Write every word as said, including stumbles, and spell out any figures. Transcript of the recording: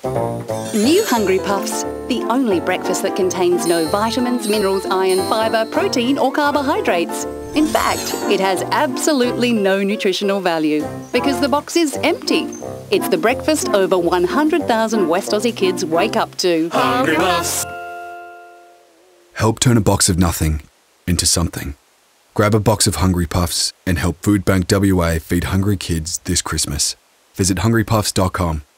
New Hungry Puffs, the only breakfast that contains no vitamins, minerals, iron, fibre, protein or carbohydrates. In fact, it has absolutely no nutritional value because the box is empty. It's the breakfast over one hundred thousand West Aussie kids wake up to. Hungry Puffs! Help turn a box of nothing into something. Grab a box of Hungry Puffs and help Foodbank W A feed hungry kids this Christmas. Visit hungry puffs dot com.